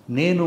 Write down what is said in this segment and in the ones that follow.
నేను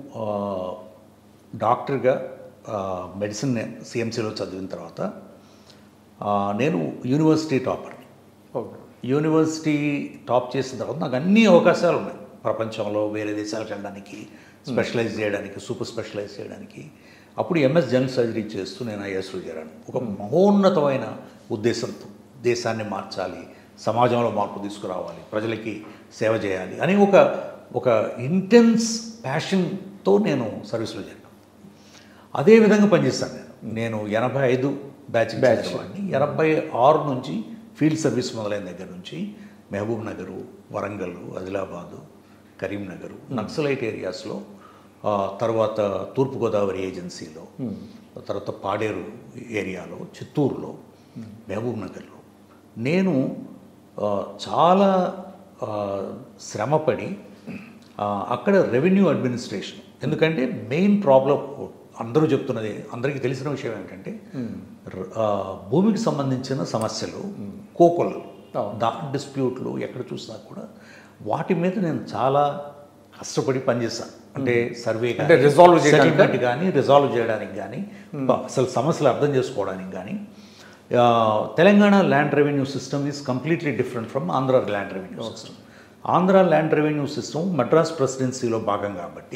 డాక్టర్గా మెడిసిన్ సిఎంసిలో చదివిన తర్వాత నేను యూనివర్సిటీ టాపర్ని. ఓకే. యూనివర్సిటీ టాప్ చేసిన తర్వాత నాకు అన్ని అవకాశాలు ఉన్నాయి ప్రపంచంలో, వేరే దేశాలకు వెళ్ళడానికి, స్పెషలైజ్ చేయడానికి, సూపర్ స్పెషలైజ్ చేయడానికి. అప్పుడు ఎంఎస్ జనరల్ సర్జరీ చేస్తూ నేను ఐఎస్లో చేరాను. ఒక మహోన్నతమైన ఉద్దేశంతో దేశాన్ని మార్చాలి, సమాజంలో మార్పు తీసుకురావాలి, ప్రజలకి సేవ చేయాలి అని ఒక ఇంటెన్స్ ప్యాషన్తో నేను సర్వీస్లో చేరాను. అదే విధంగా పనిచేస్తాను. నేను 85 బ్యాచ్ వాడిని. 86 నుంచి ఫీల్డ్ సర్వీస్ మొదలైన దగ్గర నుంచి మహబూబ్ నగరు, వరంగల్, ఆదిలాబాదు, కరీంనగర్, నక్సలైట్ ఏరియాస్లో, తర్వాత తూర్పుగోదావరి ఏజెన్సీలో, తర్వాత పాడేరు ఏరియాలో, చిత్తూరులో, మహబూబ్ నగర్లో నేను చాలా శ్రమపడి అక్కడ రెవెన్యూ అడ్మినిస్ట్రేషన్, ఎందుకంటే మెయిన్ ప్రాబ్లం అందరూ చెప్తున్నది, అందరికీ తెలిసిన విషయం ఏంటంటే భూమికి సంబంధించిన సమస్యలు, కోకొలు, డిస్ప్యూట్లు ఎక్కడ చూసినా కూడా వాటి మీద నేను చాలా కష్టపడి పనిచేస్తాను. అంటే సర్వే అంటే రిజాల్వ్ చేయడానికి కానీ, రిజాల్వ్ చేయడానికి కానీ, అసలు సమస్యలు అర్థం చేసుకోవడానికి కానీ. Telangana land revenue system is completely different from Andhra land revenue system. Andhra land revenue system Madras ప్రెసిడెన్సీలో భాగం కాబట్టి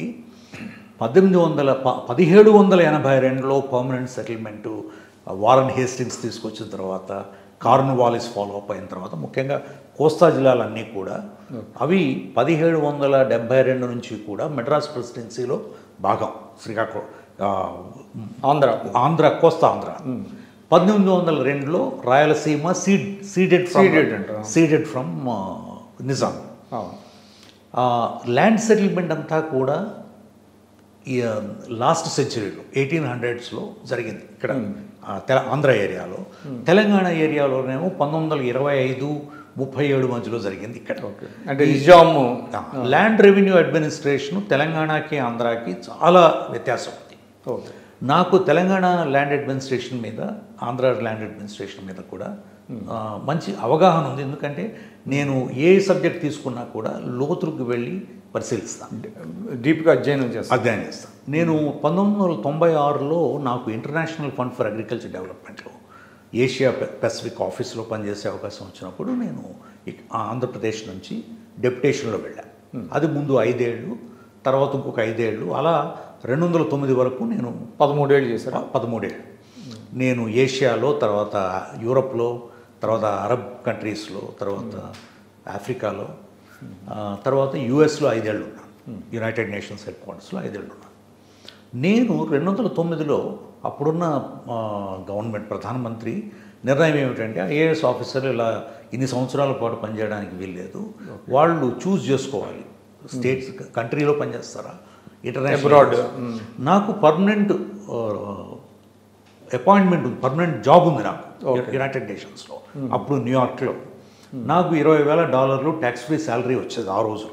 1782లో పర్మనెంట్ సెటిల్మెంటు వారన్ హేస్టింగ్స్ తీసుకొచ్చిన తర్వాత, కార్న్వాలిస్ ఫాలో అప్ అయిన తర్వాత, ముఖ్యంగా కోస్తా జిల్లాలన్నీ కూడా అవి 1772 నుంచి కూడా మెడ్రాస్ ప్రెసిడెన్సీలో భాగం. శ్రీకాకుళం, ఆంధ్ర, కోస్తా ఆంధ్ర. 1802లో Rayalaseema ceded from Nizam. Land settlement అంతా కూడా లాస్ట్ సెంచరీలో 1800స్లో జరిగింది ఇక్కడ ఆంధ్ర ఏరియాలో. తెలంగాణ ఏరియాలోనేమో 1925-37 మధ్యలో జరిగింది ఇక్కడ. అంటే నిజాం ల్యాండ్ రెవెన్యూ అడ్మినిస్ట్రేషన్ తెలంగాణకి ఆంధ్రాకి చాలా వ్యత్యాసం ఉంది. నాకు తెలంగాణ ల్యాండ్ అడ్మినిస్ట్రేషన్ మీద, ఆంధ్ర ల్యాండ్ అడ్మినిస్ట్రేషన్ మీద కూడా మంచి అవగాహన ఉంది. ఎందుకంటే నేను ఏ సబ్జెక్ట్ తీసుకున్నా కూడా లోతులకు వెళ్ళి పరిశీలిస్తాను, డీప్గా అధ్యయనం చేస్తాను. నేను 1996లో నాకు ఇంటర్నేషనల్ ఫండ్ ఫర్ అగ్రికల్చర్ డెవలప్మెంట్లో ఏషియా పెసిఫిక్ ఆఫీస్లో పనిచేసే అవకాశం వచ్చినప్పుడు నేను ఆంధ్రప్రదేశ్ నుంచి డెప్యుటేషన్లో వెళ్ళాను. అది ముందు 5 ఏళ్ళు, తర్వాత ఇంకొక 5 ఏళ్ళు, అలా 2009 వరకు నేను 13 ఏళ్ళు చేశాను. 13 ఏళ్ళు నేను ఏషియాలో, తర్వాత యూరప్లో, తర్వాత అరబ్ కంట్రీస్లో, తర్వాత ఆఫ్రికాలో, తర్వాత యుఎస్లో 5 ఏళ్ళు ఉన్నాను. యునైటెడ్ నేషన్స్ హెడ్ క్వార్టర్స్లో 5 ఏళ్ళు ఉన్నాను. నేను 2009లో అప్పుడున్న గవర్నమెంట్ ప్రధానమంత్రి నిర్ణయం ఏమిటంటే, ఐఏఎస్ ఆఫీసర్లు ఇలా ఇన్ని సంవత్సరాల పాటు పనిచేయడానికి వీల్లేదు, వాళ్ళు చూస్ చేసుకోవాలి, స్టేట్స్ కంట్రీలో పనిచేస్తారా, ఇంటర్నేషనల్. నాకు పర్మనెంట్ అపాయింట్మెంట్ ఉంది, పర్మనెంట్ జాబ్ ఉంది నాకు యునైటెడ్ నేషన్స్లో. అప్పుడు న్యూయార్క్లో నాకు $20,000 ట్యాక్స్ ఫ్రీ శాలరీ వచ్చేది ఆ రోజు,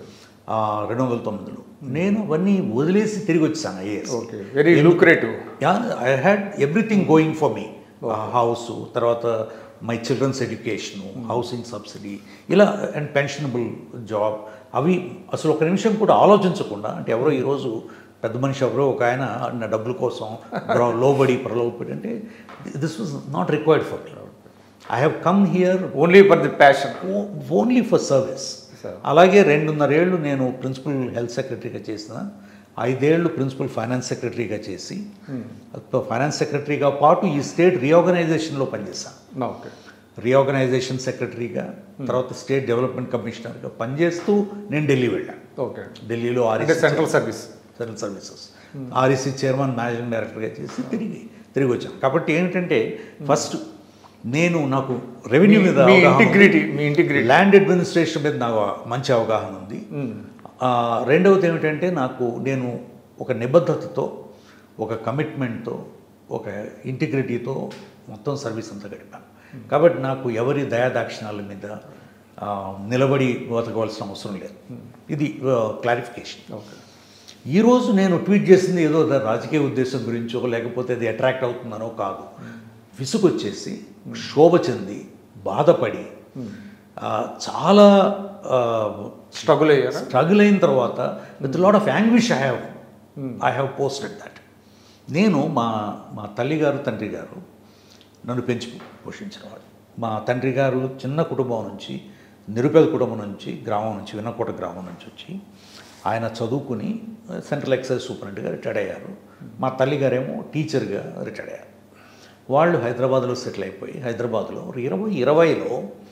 2009లో. నేను అవన్నీ వదిలేసి తిరిగి వచ్చాను IAS. Very lucrative. I had everything going for me. House, తర్వాత my children's education, housing subsidy, ఇలా అండ్ పెన్షనబుల్ జాబ్. అవి అసలు ఒక నిమిషం కూడా ఆలోచించకుండా, అంటే ఎవరో ఈరోజు పెద్ద మనిషి ఎవరో ఒక ఆయన నా డబ్బుల కోసం ప్రలోభపడి, అంటే this was not required for me. I have come here only for the passion, only for service. అలాగే 2.5 ఏళ్ళు నేను ప్రిన్సిపల్ హెల్త్ సెక్రటరీగా చేసిన, 5 ఏళ్ళు ప్రిన్సిపల్ ఫైనాన్స్ సెక్రటరీగా చేసి, ఫైనాన్స్ సెక్రటరీగా పాటు ఈ స్టేట్ రీఆర్గనైజేషన్లో పనిచేశాను. రీఆర్గనైజేషన్ సెక్రటరీగా, తర్వాత స్టేట్ డెవలప్మెంట్ కమిషనర్గా పనిచేస్తూ నేను ఢిల్లీ వెళ్ళాను. ఢిల్లీలో central services REC chairman, managing డైరెక్టర్గా చేసి తిరిగి వచ్చాను. కాబట్టి ఏంటంటే ఫస్ట్ నాకు రెవెన్యూ మీద ఇంటిగ్రిటీ, ల్యాండ్ అడ్మినిస్ట్రేషన్ మీద నాకు మంచి అవగాహన ఉంది. రెండవది ఏమిటంటే నేను ఒక నిబద్ధతతో, ఒక కమిట్మెంట్తో, ఒక ఇంటిగ్రిటీతో మొత్తం సర్వీస్ అంతా గడిపాను. కాబట్టి నాకు ఎవరి దయాదాక్షిణాల మీద నిలబడి బతకవలసిన అవసరం లేదు. ఇది క్లారిఫికేషన్. ఈరోజు నేను ట్వీట్ చేసింది ఏదో రాజకీయ ఉద్దేశం గురించో, లేకపోతే అది అట్రాక్ట్ అవుతుందనో కాదు. విసుగొచ్చేసి, క్షోభ చెంది, బాధపడి, చాలా స్ట్రగుల్ అయ్యారా? స్ట్రగుల్ అయిన తర్వాత with lot of anguish I have posted that. నేను మా తల్లి గారు తండ్రి గారు నన్ను పెంచి పోషించిన వాడు. మా తండ్రి గారు చిన్న కుటుంబం నుంచి, నిరుపేద కుటుంబం నుంచి, గ్రామం నుంచి, విన్నకోట గ్రామం నుంచి వచ్చి ఆయన చదువుకుని సెంట్రల్ ఎక్సైజ్ సూపరింటెండెంట్గా రిటైర్డ్ అయ్యారు. మా తల్లి గారేమో టీచర్గా రిటైర్డ్ అయ్యారు. వాళ్ళు హైదరాబాద్లో సెటిల్ అయిపోయి హైదరాబాద్లో 2020లో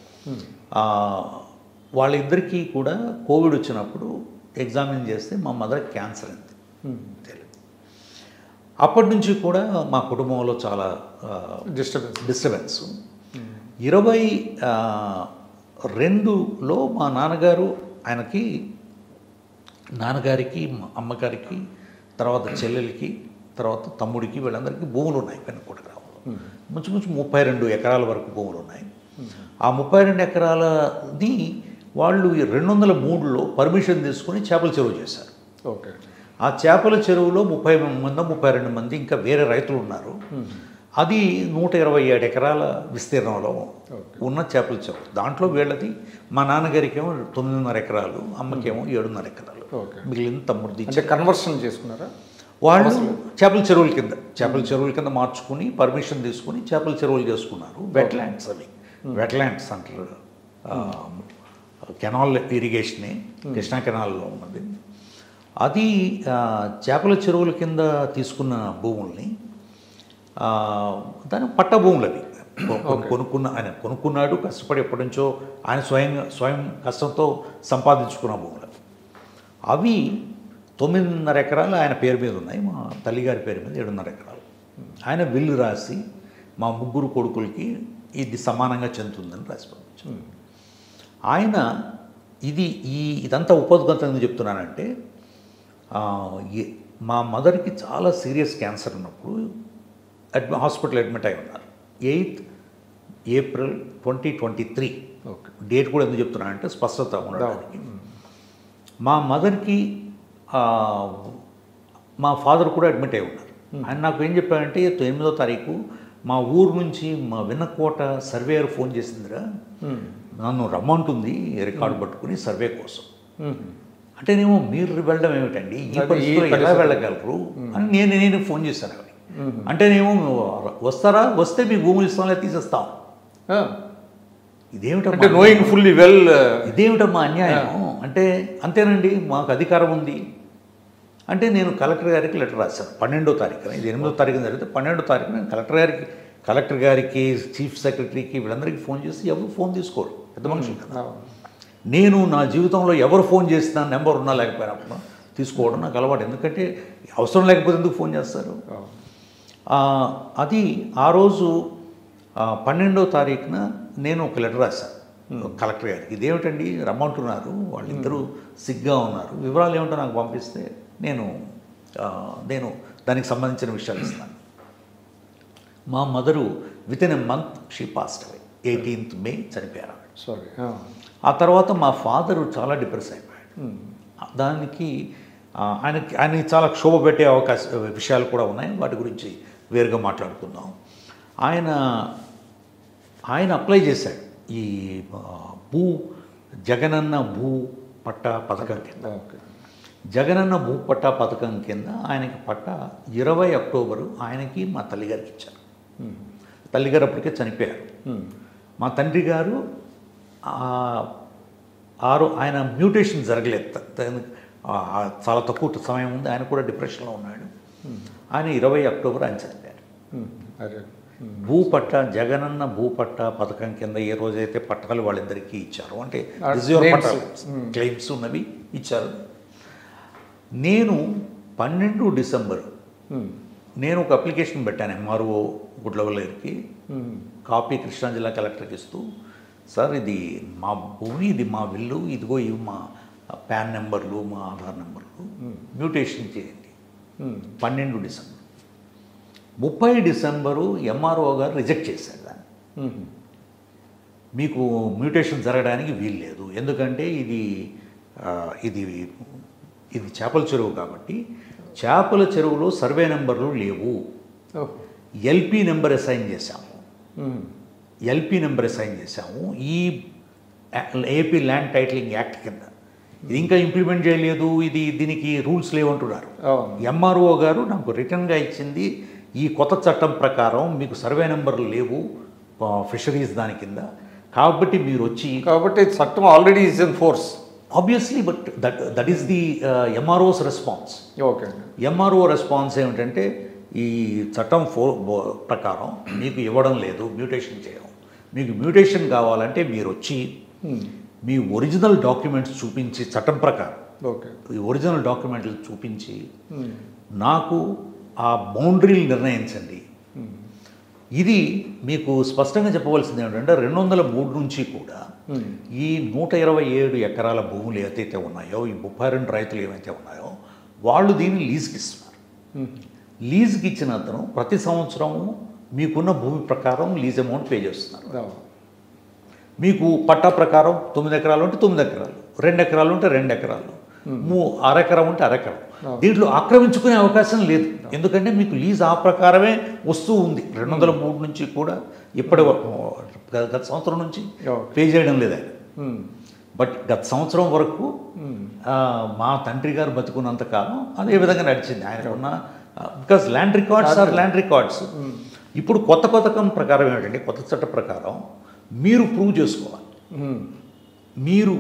వాళ్ళిద్దరికీ కూడా కోవిడ్ వచ్చినప్పుడు ఎగ్జామిన్ చేస్తే మా మదర్ క్యాన్సర్ అయింది. తెలియదు. అప్పటి నుంచి కూడా మా కుటుంబంలో చాలా డిస్టర్బెన్స్. 2022లో మా నాన్నగారికి మా అమ్మగారికి తర్వాత చెల్లెలకి తర్వాత తమ్ముడికి వీళ్ళందరికీ భూములు ఉన్నాయి పెన్నకోట గ్రామంలో. ముంచు 32 ఎకరాల వరకు భూములు ఉన్నాయి. ఆ 32 ఎకరాలని వాళ్ళు 2003లో పర్మిషన్ తీసుకుని చేపల చెరువు చేశారు. ఓకే. ఆ చేపల చెరువులో 32 మంది ఇంకా వేరే రైతులు ఉన్నారు. అది 127 ఎకరాల విస్తీర్ణంలో ఉన్న చేపల చెరువు. దాంట్లో వీళ్ళది మా నాన్నగారికేమో 9.5 ఎకరాలు, అమ్మకేమో 7.5 ఎకరాలు, మిగిలిన తమ్ముడిది. అంటే కన్వర్షన్ చేసుకున్నారా వాళ్ళు? చేపల చెరువుల కింద మార్చుకుని పర్మిషన్ తీసుకుని చేపల చెరువులు చేసుకున్నారు. వెట్లాండ్స్ అవి, వెట్లాండ్స్ అంటారు. కెనాల్ ఇరిగేషనే, కృష్ణా కెనాల్లో ఉన్నది. అది చేపల చెరువుల కింద తీసుకున్న భూముల్ని దాని పట్ట భూములు అవి ఆయన కొనుక్కున్నాడు. కష్టపడి ఎప్పటి నుంచో ఆయన స్వయం కష్టంతో సంపాదించుకున్న భూములు అవి 9.5 ఎకరాలు ఆయన పేరు మీద ఉన్నాయి. మా తల్లిగారి పేరు మీద 7.5 ఎకరాలు. ఆయన బిల్లు రాసి మా 3 కొడుకులకి ఇది సమానంగా చెందుతుందని రాసి పంపించారు. ఆయన ఇదంతా ఉపోద్ఘాతం ఎందుకు చెప్తున్నానంటే, మా మదర్కి చాలా సీరియస్ క్యాన్సర్ ఉన్నప్పుడు హాస్పిటల్ అడ్మిట్ అయి ఉన్నారు. 8th April 2023. డేట్ కూడా ఎందుకు చెప్తున్నానంటే స్పష్టత ఉండడానికి. మా మదర్కి మా ఫాదర్ కూడా అడ్మిట్ అయి ఉన్నారు. ఆయన నాకు ఏం చెప్పారంటే 8వ తారీఖు మా ఊరు నుంచి మా విన్నకోట సర్వేయర్ ఫోన్ చేసిందిరా, నన్ను రమ్మంటుంది రికార్డు పట్టుకుని సర్వే కోసం. అంటేనేమో మీరు వెళ్ళడం ఏమిటండి, ఈ పరిస్థితిలో ఎలా వెళ్ళగలరు అని నేను ఫోన్ చేశాను. అవి అంటేనేమో వస్తారా, వస్తే మీ భూములు ఇస్తాంలే తీసేస్తాం. ఇదేమిటమ్మా నోయింగ్ ఫుల్లీ వెల్, ఇదేమిటమ్మా అన్యాయం అంటే, అంతేనండి మాకు అధికారం ఉంది అంటే. నేను కలెక్టర్ గారికి లెటర్ రాశాను 12వ తారీఖున. ఇది 8వ తారీఖున జరిగితే 12వ తారీఖున నేను కలెక్టర్ గారికి చీఫ్ సెక్రటరీకి వీళ్ళందరికీ ఫోన్ చేసి ఎవరు ఫోన్ తీసుకోరు, పెద్ద మనుషులు కదా. నేను నా జీవితంలో ఎవరు ఫోన్ చేసినా నెంబర్ ఉన్నా లేకపోయినప్పుడు తీసుకోవడం నాకు అలవాటు. ఎందుకంటే అవసరం లేకపోతే ఎందుకు ఫోన్ చేస్తారు. అది ఆ రోజు 12వ తారీఖున నేను ఒక లెటర్ రాశాను కలెక్టర్ గారికి. ఇదేమిటండి రమ్మంటున్నారు, వాళ్ళిద్దరూ సిగ్గా ఉన్నారు, వివరాలు ఏమిటో నాకు పంపిస్తే నేను దానికి సంబంధించిన విషయాలు ఇస్తాను. మా mother within a month she passed away. 18th May చనిపోయారు. సారీ. ఆ తర్వాత మా ఫాదరు చాలా డిప్రెస్ అయిపోయాడు. దానికి ఆయనకి చాలా క్షోభ పెట్టే విషయాలు కూడా ఉన్నాయి. వాటి గురించి వేరుగా మాట్లాడుకుందాం. ఆయన అప్లై చేశాడు ఈ జగనన్న భూ పట్టా పథకం కింద. జగనన్న భూ పట్టా పథకం కింద ఆయనకి పట్టా 20 అక్టోబరు ఆయనకి మా తల్లిగారికి ఇచ్చారు. తల్లిగారు అప్పటికే చనిపోయారు. మా తండ్రి గారు ఆయన మ్యూటేషన్ జరగలేదు, చాలా తక్కువ సమయం ఉంది. ఆయన కూడా డిప్రెషన్లో ఉన్నాడు. ఆయన 20 అక్టోబర్ ఆయన చనిపోయారు. భూపట్ట జగనన్న భూపట్ట పథకం కింద ఏ రోజైతే పట్టాలు వాళ్ళిద్దరికీ ఇచ్చారు, అంటే క్లెయిమ్స్ ఉన్నవి ఇచ్చారు. నేను 12 డిసెంబర్ నేను ఒక అప్లికేషన్ పెట్టాను ఎంఆర్ఓ గుడ్లవల్లేరుకి, కాపీ కృష్ణా జిల్లా కలెక్టర్కి ఇస్తూ, సార్ ఇది మా భూమి, ఇది మా విల్లు, ఇదిగో ఇవి మా పాన్ నెంబర్లు, మా ఆధార్ నెంబర్లు, మ్యూటేషన్ చేయండి. 12 డిసెంబర్. 30 డిసెంబరు ఎంఆర్ఓ గారు రిజెక్ట్ చేశారు దాన్ని. మీకు మ్యూటేషన్ జరగడానికి వీలు లేదు, ఎందుకంటే ఇది చేపల చెరువు కాబట్టి చేపల చెరువులో సర్వే నెంబర్లు లేవు. ఎల్పి నెంబర్ అసైన్ చేశాము. ఈ ఏపీ ల్యాండ్ టైటిలింగ్ యాక్ట్ కింద ఇది ఇంకా ఇంప్లిమెంట్ చేయలేదు, దీనికి రూల్స్ లేవంటున్నారు. అవును. ఎంఆర్ఓ గారు నాకు రిటర్న్గా ఇచ్చింది, ఈ కొత్త చట్టం ప్రకారం మీకు సర్వే నెంబర్లు లేవు ఫిషరీస్ దాని కింద, కాబట్టి మీరు వచ్చి, కాబట్టి చట్టం already is in force. Obviously, but that is the MRO's response. Okay అండి. ఎంఆర్ఓ రెస్పాన్స్ ఏమిటంటే ఈ చట్టం ప్రకారం మీకు ఇవ్వడం లేదు, మ్యూటేషన్ చేయడం. మీకు మ్యూటేషన్ కావాలంటే మీరు వచ్చి మీ ఒరిజినల్ డాక్యుమెంట్స్ చూపించి, చట్టం ప్రకారం ఓకే, ఈ ఒరిజినల్ డాక్యుమెంట్లు చూపించి నాకు ఆ బౌండరీలు నిర్ణయించండి. ఇది మీకు స్పష్టంగా చెప్పవలసింది ఏమిటంటే 203 నుంచి కూడా ఈ 127 ఎకరాల భూములు ఏదైతే ఉన్నాయో, ఈ 32 రైతులు ఏవైతే ఉన్నాయో, వాళ్ళు దీన్ని లీజ్కి ఇస్తున్నారు. లీజ్కి ఇచ్చిన అతను ప్రతి సంవత్సరము మీకున్న భూమి ప్రకారం లీజ్ అమౌంట్ పే చేస్తున్నారు. మీకు పట్టా ప్రకారం 9 ఎకరాలు ఉంటే 9 ఎకరాలు, 2 ఎకరాలు ఉంటే 2 ఎకరాలు, అరెకరం ఉంటే అరెకరం. దీంట్లో ఆక్రమించుకునే అవకాశం లేదు, ఎందుకంటే మీకు లీజ్ ఆ ప్రకారమే వస్తూ ఉంది. 203 నుంచి కూడా ఇప్పటి గత సంవత్సరం నుంచి పే చేయడం లేదు ఆయన. బట్ గత సంవత్సరం వరకు మా తండ్రి గారు బతుకున్నంత కాలం అదే విధంగా నడిచింది ఆయనకున్న, because land records are land records. ఇప్పుడు కొత్త పథకం ప్రకారం ఏమిటంటే, కొత్త చట్ట ప్రకారం మీరు ప్రూవ్ చేసుకోవాలి, మీరు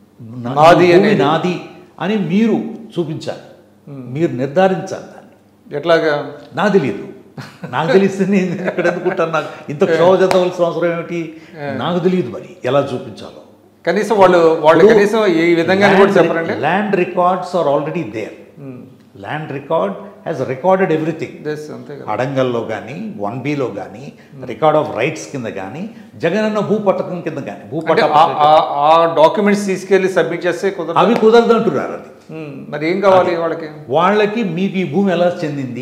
నాది అని మీరు చూపించాలి, మీరు నిర్ధారించాలి. దాన్ని ఎట్లాగా నాకు తెలియదు, నాకు తెలిస్తే నేను ఇక్కడ ఎందుకుంటాను, నాకు ఇంత క్షోభ చెందవలసిన అవసరం ఏమిటి, నాకు తెలియదు మరి ఎలా చూపించాలో. కనీసం వాళ్ళు కనీసం ఈ విధంగా కూడా చెప్పరండి. Land records are already there. Land record has recorded everything. అడంగల్లో కానీ 1Bలో కానీ రికార్డ్ ఆఫ్ రైట్స్ కింద కానీ జగనన్న భూ పథకం కింద కానీ ఆ డాక్యుమెంట్స్ తీసుకెళ్ళి సబ్మిట్ చేస్తే అవి కుదరదు అంటున్నారు. అది మరి ఏం కావాలి వాళ్ళకి? మీకు ఈ భూమి ఎలా చెందింది,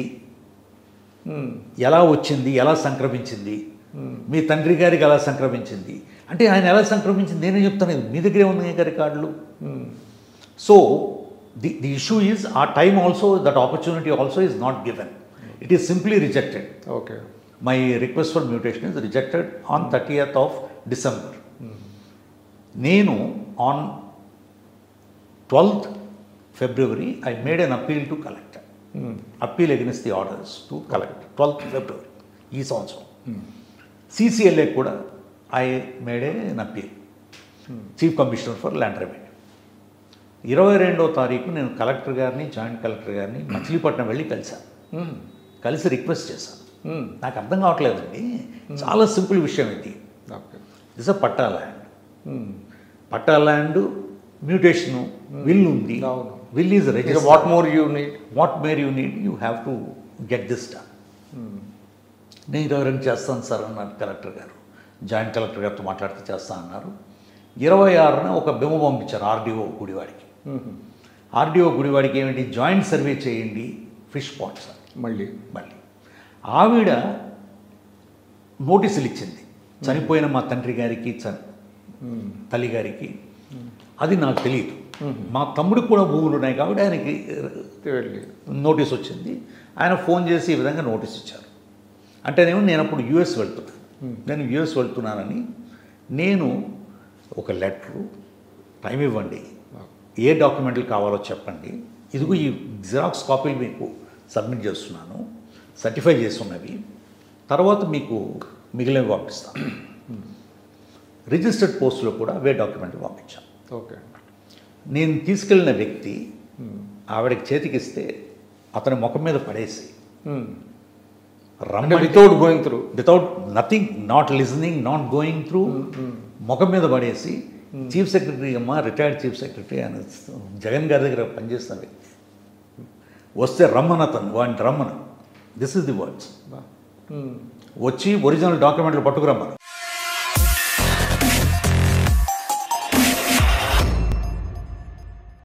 ఎలా వచ్చింది, ఎలా సంక్రమించింది, మీ తండ్రి గారికి ఎలా సంక్రమించింది అంటే ఆయన ఎలా సంక్రమించింది నేనే చెప్తాను, మీ దగ్గరే ఉంది ఇంకా రికార్డులు. So the issue is our time also, that opportunity also is not given. It is simply rejected. Okay. My request for mutation is rejected on 30th of December. Nenu on 12th February I made an appeal to collector. Appeal against the orders to collector. 12th February. Ee samvatsam. CCLA kuda I made an appeal. Chief Commissioner for Land Revenue. 22వ తారీఖు నేను collector గారిని, joint collector గారిని మచిలీపట్నం వెళ్ళి కలిశాను. కలిసి request చేశాను. నాకు అర్థం కావట్లేదండి, చాలా సింపుల్ విషయం ఇది. This a patta land. Patta land mutation will ఉంది. Will is registered. What more you need, you have to get this done. నేను 22 చేస్తాను సార్ అన్నారు కలెక్టర్ గారు. జాయింట్ కలెక్టర్ గారితో మాట్లాడితే చేస్తా అన్నారు. 26న ఒక బెమో పంపించారు ఆర్డీఓ గుడివాడికి. ఆర్డీఓ గుడివాడికి ఏమిటి, జాయింట్ సర్వే చేయండి ఫిష్ పాండ్స్ మళ్ళీ ఆవిడ నోటీసులు ఇచ్చింది చనిపోయిన మా తండ్రి గారికి, తల్లి గారికి. అది నాకు తెలియదు. మా తమ్ముడికి కూడా భూములు ఉన్నాయి కాబట్టి ఆయనకి నోటీస్ వచ్చింది. ఆయన ఫోన్ చేసి ఈ విధంగా నోటీస్ ఇచ్చారు. అంటేనేమో నేను అప్పుడు యుఎస్ వెళ్తున్నానని నేను ఒక లెటరు, టైం ఇవ్వండి, ఏ డాక్యుమెంట్లు కావాలో చెప్పండి, ఇదిగో ఈ జిరాక్స్ కాపీలు మీకు సబ్మిట్ చేస్తున్నాను, సర్టిఫై చేస్తున్నవి, తర్వాత మీకు మిగిలినవి పంపిస్తాను. రిజిస్టర్డ్ పోస్టులో కూడా అవే డాక్యుమెంట్లు పంపించాను. ఓకే. నేను తీసుకెళ్ళిన వ్యక్తి ఆవిడకి చేతికిస్తే అతని ముఖం మీద పడేసి without nothing, not listening, not going through, ముఖం మీద పడేసి చీఫ్ సెక్రటరీ అమ్మ, రిటైర్డ్ చీఫ్ సెక్రటరీ అని జగన్ గారి దగ్గర పనిచేస్తున్న వ్యక్తి వస్తే రమ్మనతను, వాడిని రమ్మను, దిస్ ఇస్ ది వర్డ్స్, వచ్చి ఒరిజినల్ డాక్యుమెంట్లు పట్టుకురమ్మను.